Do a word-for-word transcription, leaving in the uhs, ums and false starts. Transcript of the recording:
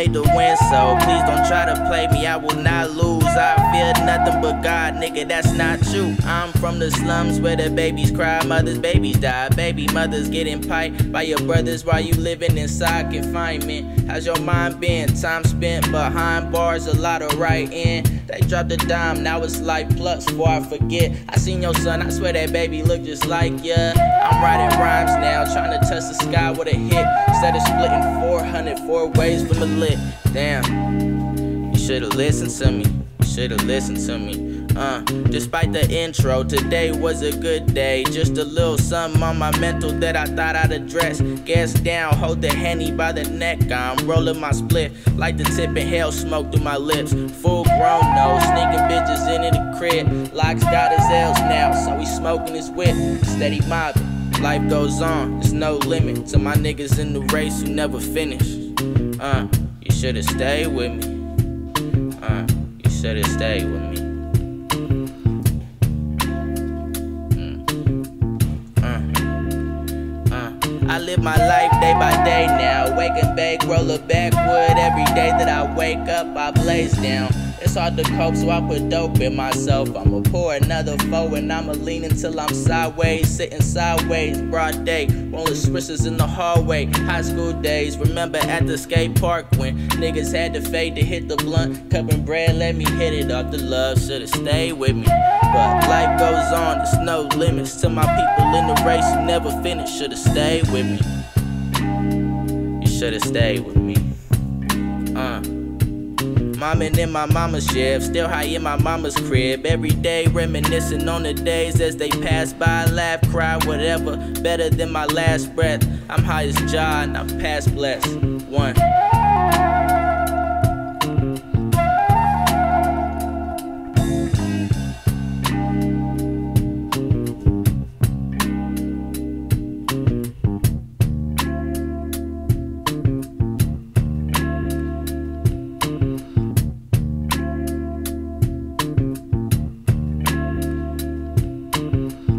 made to win, so please don't try to play me, I will not lose. I fear nothing but God, nigga, that's not true. I'm from the slums where the babies cry, mothers, babies die. Baby mothers getting piped by your brothers while you living inside confinement. How's your mind been? Time spent behind bars, a lot of writing. They dropped a dime, now it's life plus before I forget. I seen your son, I swear that baby look just like ya. I'm writing rhymes now, trying to touch the sky with a hit, instead of splitting four hundred four ways from the lit. Damn, you should've listened to me, you should've listened to me. Uh, despite the intro, today was a good day. Just a little something on my mental that I thought I'd address. Gas down, hold the Henny by the neck. I'm rolling my split like the tip inhale smoke through my lips. Full grown, no, sneaking bitches into the crib. Locks got his L's now, so he smoking his whip. Steady mobbing, life goes on, there's no limit to my niggas in the race who never finish. Uh, you should've stayed with me. Uh, you should've stayed with me. I live my life day by day now. Wake and bake, roll a backwood. Every day that I wake up, I blaze down. It's hard to cope, so I put dope in myself. I'ma pour another foe and I'ma lean until I'm sideways. Sitting sideways, broad day, rolling swishers in the hallway. High school days, remember at the skate park when niggas had to fade to hit the blunt. Cupping bread, let me hit it off the love, should've stayed with me. But life goes on, there's no limits to my people in the race who never finished. Should've stayed with me. You should've stayed with me. Uh. Momming in my mama's shift, still high in my mama's crib. Every day reminiscing on the days as they pass by. Laugh, cry, whatever, better than my last breath. I'm high as John, I'm past blessed. One.